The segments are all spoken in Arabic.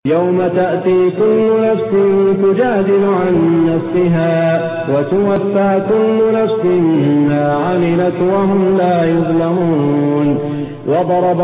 يوم تأتي كل نفس تجادل عن نفسها وتوفى كل نفس ما عملت وهم لا يظلمون. وضرب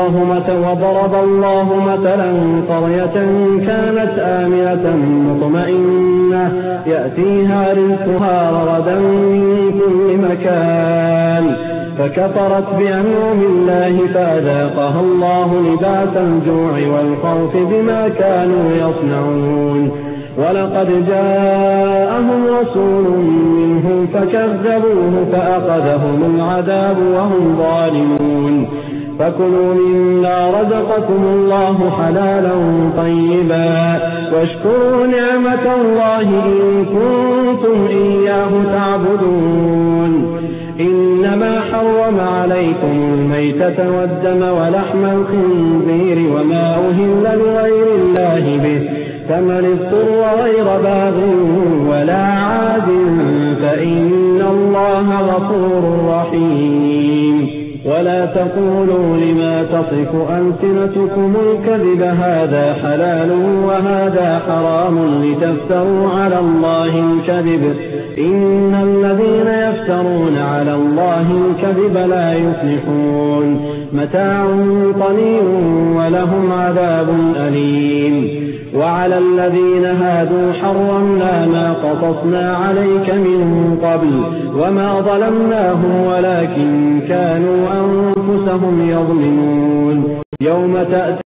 الله مثلا قرية كانت آمنة مطمئنة يأتيها رزقها رغدا من كل مكان فكفرت بأنعم الله فأذاقها الله لباس الجوع والخوف بما كانوا يصنعون. ولقد جاءهم رسول منهم فكذبوه فأخذهم العذاب وهم ظالمون. فكلوا مما رزقكم الله حلالا طيبا واشكروا نعمة الله إن كنتم إياه تعبدون. إنما حرم عليكم الميتة والدم ولحم الخنزير وما أهل لغير الله به فمن اضطر غير باغ ولا عاد فإن الله غفور رحيم. ولا تقولوا لما تصف ألسنتكم الكذب هذا حلال وهذا حرام لتفتروا على الله الكذب إن الذين يفترون على الله الكذب لا يفلحون. متاع قليل ولهم عذاب أليم. وعلى الذين هادوا حرمنا ما قصصنا عليك من قبل وما ظلمناهم ولكن كانوا أنفسهم يظلمون. يوم تأتي